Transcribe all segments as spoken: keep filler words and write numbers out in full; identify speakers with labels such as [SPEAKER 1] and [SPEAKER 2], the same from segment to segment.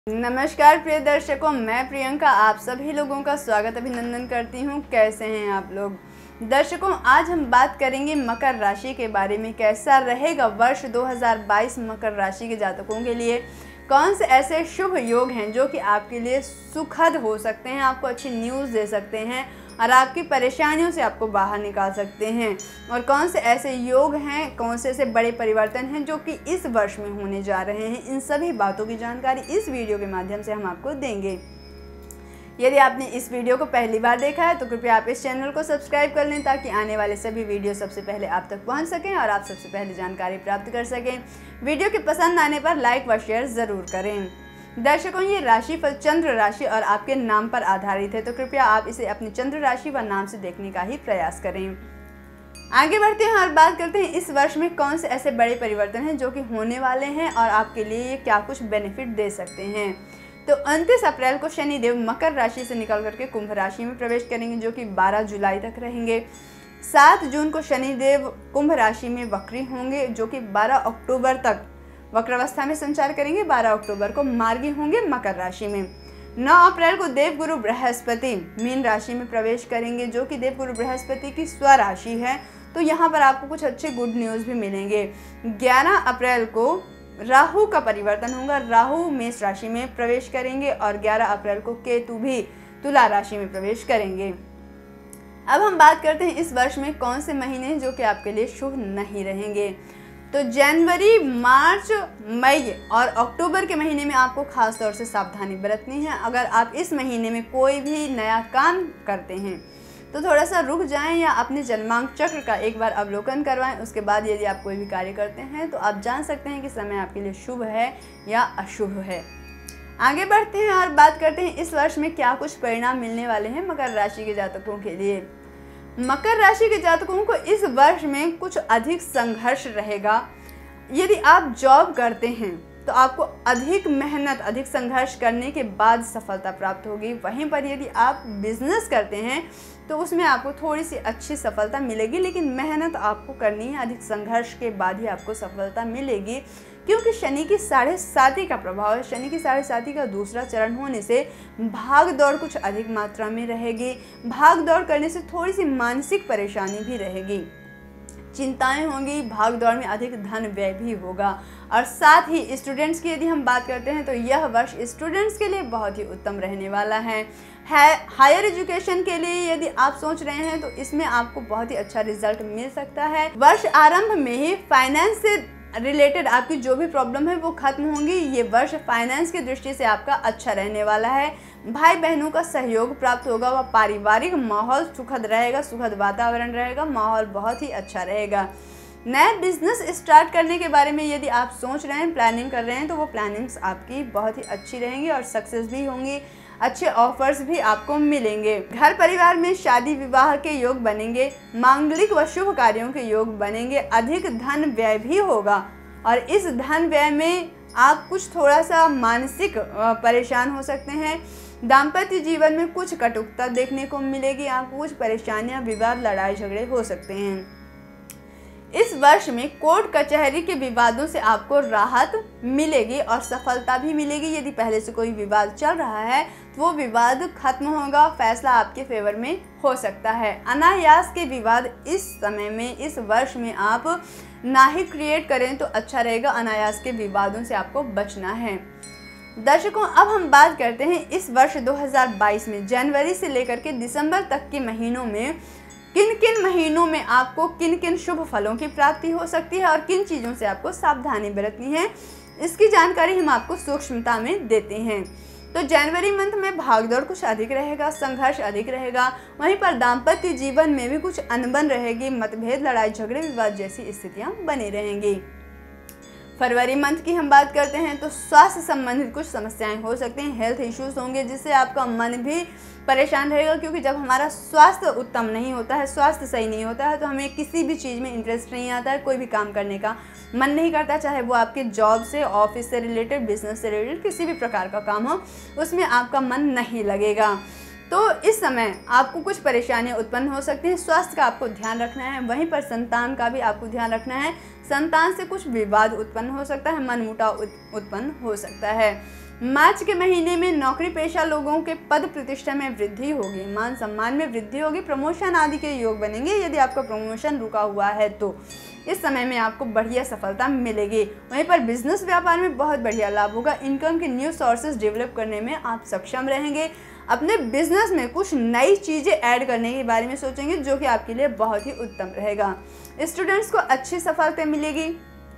[SPEAKER 1] नमस्कार प्रिय दर्शकों, मैं प्रियंका आप सभी लोगों का स्वागत अभिनंदन करती हूं। कैसे हैं आप लोग? दर्शकों, आज हम बात करेंगे मकर राशि के बारे में। कैसा रहेगा वर्ष दो हज़ार बाईस मकर राशि के जातकों के लिए। कौन से ऐसे शुभ योग हैं जो कि आपके लिए सुखद हो सकते हैं, आपको अच्छी न्यूज़ दे सकते हैं और आपकी परेशानियों से आपको बाहर निकाल सकते हैं। और कौन से ऐसे योग हैं, कौन से ऐसे बड़े परिवर्तन हैं जो कि इस वर्ष में होने जा रहे हैं, इन सभी बातों की जानकारी इस वीडियो के माध्यम से हम आपको देंगे। यदि आपने इस वीडियो को पहली बार देखा है तो कृपया आप इस चैनल को सब्सक्राइब कर लें ताकि आने वाले सभी वीडियो सबसे पहले आप तक पहुंच सकें और आप सबसे पहले जानकारी प्राप्त कर सकें। वीडियो के पसंद आने पर लाइक व शेयर ज़रूर करें। दर्शकों, ये राशिफल चंद्र राशि और आपके नाम पर आधारित है, तो कृपया आप इसे अपनी चंद्र राशि व नाम से देखने का ही प्रयास करें। आगे बढ़ते हैं और बात करते हैं इस वर्ष में कौन से ऐसे बड़े परिवर्तन हैं जो कि होने वाले हैं और आपके लिए ये क्या कुछ बेनिफिट दे सकते हैं। तो उनतीस अप्रैल को शनिदेव मकर राशि से निकल करके कुंभ राशि में प्रवेश करेंगे, जो कि बारह जुलाई तक रहेंगे। सात जून को शनिदेव कुंभ राशि में वक्री होंगे, जो कि बारह अक्टूबर तक वक्रावस्था में संचार करेंगे। बारह अक्टूबर को मार्गी होंगे मकर राशि में। नौ अप्रैल को देवगुरु बृहस्पति मीन राशि में प्रवेश करेंगे, जो कि देवगुरु बृहस्पति की स्वराशि है, तो यहाँ पर आपको कुछ अच्छे गुड न्यूज़ भी मिलेंगे। ग्यारह अप्रैल को राहु का परिवर्तन होगा, राहु मेष राशि में प्रवेश करेंगे और ग्यारह अप्रैल को केतु भी तुला राशि में प्रवेश करेंगे। अब हम बात करते हैं इस वर्ष में कौन से महीने जो कि आपके लिए शुभ नहीं रहेंगे। तो जनवरी, मार्च, मई और अक्टूबर के महीने में आपको खास तौर से सावधानी बरतनी है। अगर आप इस महीने में कोई भी नया काम करते हैं तो थोड़ा सा रुक जाएं या अपने जन्मांक चक्र का एक बार अवलोकन करवाएं। उसके बाद यदि आप कोई भी कार्य करते हैं तो आप जान सकते हैं कि समय आपके लिए शुभ है या अशुभ है। आगे बढ़ते हैं और बात करते हैं इस वर्ष में क्या कुछ परिणाम मिलने वाले हैं मकर राशि के जातकों के लिए। मकर राशि के जातकों को इस वर्ष में कुछ अधिक संघर्ष रहेगा। यदि आप जॉब करते हैं तो आपको अधिक मेहनत, अधिक संघर्ष करने के बाद सफलता प्राप्त होगी। वहीं पर यदि आप बिजनेस करते हैं तो उसमें आपको थोड़ी सी अच्छी सफलता मिलेगी, लेकिन मेहनत आपको करनी है। अधिक संघर्ष के बाद ही आपको सफलता मिलेगी, क्योंकि शनि की साढ़े साती का प्रभाव है। शनि की साढ़े साती का दूसरा चरण होने से भाग दौड़ कुछ अधिक मात्रा में रहेगी। भाग दौड़ करने से थोड़ी सी मानसिक परेशानी भी रहेगी, चिंताएं होंगी, भाग दौड़ में अधिक धन व्यय भी होगा। और साथ ही स्टूडेंट्स की यदि हम बात करते हैं तो यह वर्ष स्टूडेंट्स के लिए बहुत ही उत्तम रहने वाला है। हायर एजुकेशन के लिए यदि आप सोच रहे हैं तो इसमें आपको बहुत ही अच्छा रिजल्ट मिल सकता है। वर्ष आरंभ में ही फाइनेंस से रिलेटेड आपकी जो भी प्रॉब्लम है वो खत्म होंगी। ये वर्ष फाइनेंस की दृष्टि से आपका अच्छा रहने वाला है। भाई बहनों का सहयोग प्राप्त होगा व पारिवारिक माहौल सुखद रहेगा, सुखद वातावरण रहेगा, माहौल बहुत ही अच्छा रहेगा। नया बिजनेस स्टार्ट करने के बारे में यदि आप सोच रहे हैं, प्लानिंग कर रहे हैं, तो वो प्लानिंग्स आपकी बहुत ही अच्छी रहेंगी और सक्सेस भी होंगी। अच्छे ऑफर्स भी आपको मिलेंगे। घर परिवार में शादी विवाह के योग बनेंगे, मांगलिक व शुभ कार्यों के योग बनेंगे। अधिक धन व्यय भी होगा और इस धन व्यय में आप कुछ थोड़ा सा मानसिक परेशान हो सकते हैं। दाम्पत्य जीवन में कुछ कटुकता देखने को मिलेगी, आपको कुछ परेशानियां, विवाद, लड़ाई झगड़े हो सकते हैं। इस वर्ष में कोर्ट कचहरी के विवादों से आपको राहत मिलेगी और सफलता भी मिलेगी। यदि पहले से कोई विवाद चल रहा है तो वो विवाद खत्म होगा, फैसला आपके फेवर में हो सकता है। अनायास के विवाद इस समय में, इस वर्ष में आप ना ही क्रिएट करें तो अच्छा रहेगा। अनायास के विवादों से आपको बचना है। दर्शकों, अब हम बात करते हैं इस वर्ष दो हज़ार बाईस में जनवरी से लेकर के दिसंबर तक के महीनों में किन किन महीनों में आपको किन किन शुभ फलों की प्राप्ति हो सकती है और किन चीज़ों से आपको सावधानी बरतनी है, इसकी जानकारी हम आपको सूक्ष्मता में देते हैं। तो जनवरी मंथ में भागदौड़ कुछ अधिक रहेगा, संघर्ष अधिक रहेगा। वहीं पर दाम्पत्य जीवन में भी कुछ अनबन रहेगी, मतभेद, लड़ाई झगड़े, विवाद जैसी स्थितियां बनी रहेंगी। फरवरी मंथ की हम बात करते हैं तो स्वास्थ्य संबंधित कुछ समस्याएं हो सकती हैं, हेल्थ इश्यूज होंगे जिससे आपका मन भी परेशान रहेगा, क्योंकि जब हमारा स्वास्थ्य उत्तम नहीं होता है, स्वास्थ्य सही नहीं होता है, तो हमें किसी भी चीज़ में इंटरेस्ट नहीं आता है, कोई भी काम करने का मन नहीं करता, चाहे वो आपके जॉब से, ऑफिस से रिलेटेड, बिजनेस से रिलेटेड किसी भी प्रकार का काम हो, उसमें आपका मन नहीं लगेगा। तो इस समय आपको कुछ परेशानियां उत्पन्न हो सकती हैं। स्वास्थ्य का आपको ध्यान रखना है, वहीं पर संतान का भी आपको ध्यान रखना है। संतान से कुछ विवाद उत्पन्न हो सकता है, मनमुटाव उत्पन्न हो सकता है। मार्च के महीने में नौकरी पेशा लोगों के पद प्रतिष्ठा में वृद्धि होगी, मान सम्मान में वृद्धि होगी, प्रमोशन आदि के योग बनेंगे। यदि आपका प्रमोशन रुका हुआ है तो इस समय में आपको बढ़िया सफलता मिलेगी। वहीं पर बिजनेस व्यापार में बहुत बढ़िया लाभ होगा। इनकम के न्यू सोर्सेज डेवलप करने में आप सक्षम रहेंगे। अपने बिजनेस में कुछ नई चीज़ें ऐड करने के बारे में सोचेंगे, जो कि आपके लिए बहुत ही उत्तम रहेगा। स्टूडेंट्स को अच्छी सफलता मिलेगी।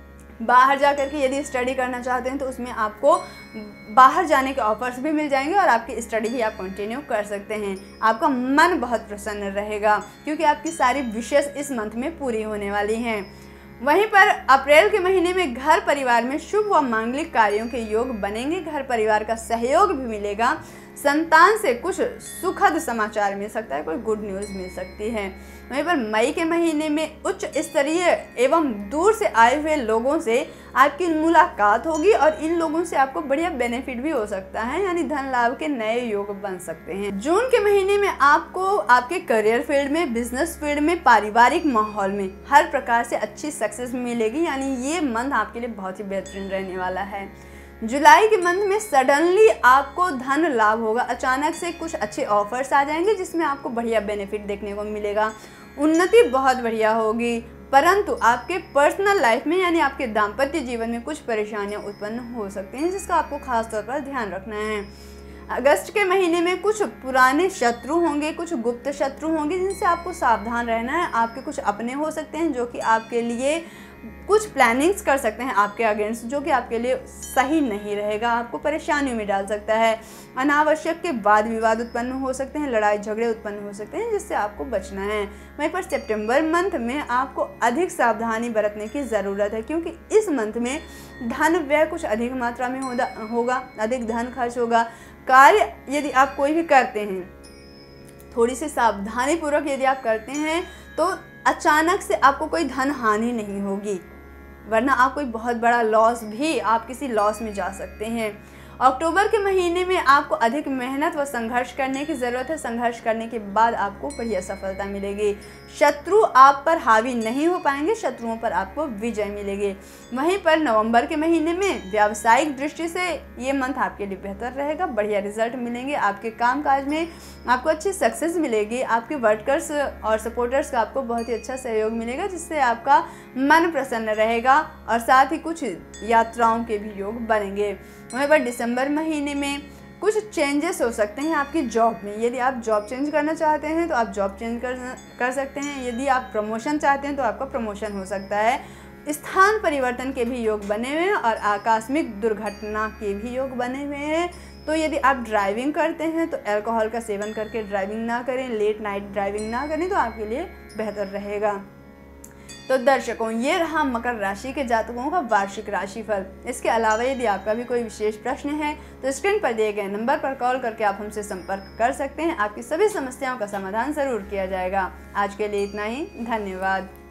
[SPEAKER 1] बाहर जा कर के यदि स्टडी करना चाहते हैं तो उसमें आपको बाहर जाने के ऑफर्स भी मिल जाएंगे और आपकी स्टडी भी आप कंटिन्यू कर सकते हैं। आपका मन बहुत प्रसन्न रहेगा क्योंकि आपकी सारी विशेष इस मंथ में पूरी होने वाली हैं। वहीं पर अप्रैल के महीने में घर परिवार में शुभ व मांगलिक कार्यों के योग बनेंगे। घर परिवार का सहयोग भी मिलेगा। संतान से कुछ सुखद समाचार मिल सकता है, कोई गुड न्यूज़ मिल सकती है। वहीं पर मई के महीने में उच्च स्तरीय एवं दूर से आए हुए लोगों से आपकी मुलाकात होगी और इन लोगों से आपको बढ़िया बेनिफिट भी हो सकता है, यानी धन लाभ के नए योग बन सकते हैं। जून के महीने में आपको आपके करियर फील्ड में, बिजनेस फील्ड में, पारिवारिक माहौल में हर प्रकार से अच्छी सक्सेस मिलेगी, यानी ये मंथ आपके लिए बहुत ही बेहतरीन रहने वाला है। जुलाई के मंथ में सडनली आपको धन लाभ होगा। अचानक से कुछ अच्छे ऑफर्स आ जाएंगे जिसमें आपको बढ़िया बेनिफिट देखने को मिलेगा। उन्नति बहुत बढ़िया होगी, परंतु आपके पर्सनल लाइफ में यानी आपके दाम्पत्य जीवन में कुछ परेशानियां उत्पन्न हो सकती हैं, जिसका आपको खास तौर पर ध्यान रखना है। अगस्त के महीने में कुछ पुराने शत्रु होंगे, कुछ गुप्त शत्रु होंगे जिनसे आपको सावधान रहना है। आपके कुछ अपने हो सकते हैं जो कि आपके लिए कुछ प्लानिंग्स कर सकते हैं आपके अगेंस्ट, जो कि आपके लिए सही नहीं रहेगा, आपको परेशानियों में डाल सकता है। अनावश्यक के वाद विवाद उत्पन्न हो सकते हैं, लड़ाई झगड़े उत्पन्न हो सकते हैं, जिससे आपको बचना है। वहीं पर सितंबर मंथ में आपको अधिक सावधानी बरतने की ज़रूरत है क्योंकि इस मंथ में धन व्यय कुछ अधिक मात्रा में होगा, अधिक धन खर्च होगा। कार्य यदि आप कोई भी करते हैं, थोड़ी सी सावधानी पूर्वक यदि आप करते हैं तो अचानक से आपको कोई धन हानि नहीं होगी, वरना आप कोई बहुत बड़ा लॉस भी आप किसी लॉस में जा सकते हैं। अक्टूबर के महीने में आपको अधिक मेहनत व संघर्ष करने की ज़रूरत है। संघर्ष करने के बाद आपको बढ़िया सफलता मिलेगी। शत्रु आप पर हावी नहीं हो पाएंगे, शत्रुओं पर आपको विजय मिलेगी। वहीं पर नवंबर के महीने में व्यावसायिक दृष्टि से ये मंथ आपके लिए बेहतर रहेगा, बढ़िया रिजल्ट मिलेंगे। आपके कामकाज में आपको अच्छी सक्सेस मिलेगी। आपके वर्कर्स और सपोर्टर्स का आपको बहुत ही अच्छा सहयोग मिलेगा, जिससे आपका मन प्रसन्न रहेगा और साथ ही कुछ यात्राओं के भी योग बनेंगे। वहीं पर दिसंबर महीने में कुछ चेंजेस हो सकते हैं आपकी जॉब में। यदि आप जॉब चेंज करना चाहते हैं तो आप जॉब चेंज कर कर सकते हैं। यदि आप प्रमोशन चाहते हैं तो आपका प्रमोशन हो सकता है। स्थान परिवर्तन के भी योग बने हुए हैं और आकस्मिक दुर्घटना के भी योग बने हुए हैं। तो यदि आप ड्राइविंग करते हैं तो अल्कोहल का सेवन करके ड्राइविंग ना करें, लेट नाइट ड्राइविंग ना करें, तो आपके लिए बेहतर रहेगा। तो दर्शकों, ये रहा मकर राशि के जातकों का वार्षिक राशिफल। इसके अलावा यदि आपका भी कोई विशेष प्रश्न है तो स्क्रीन पर दिए गए नंबर पर कॉल करके आप हमसे संपर्क कर सकते हैं। आपकी सभी समस्याओं का समाधान जरूर किया जाएगा। आज के लिए इतना ही, धन्यवाद।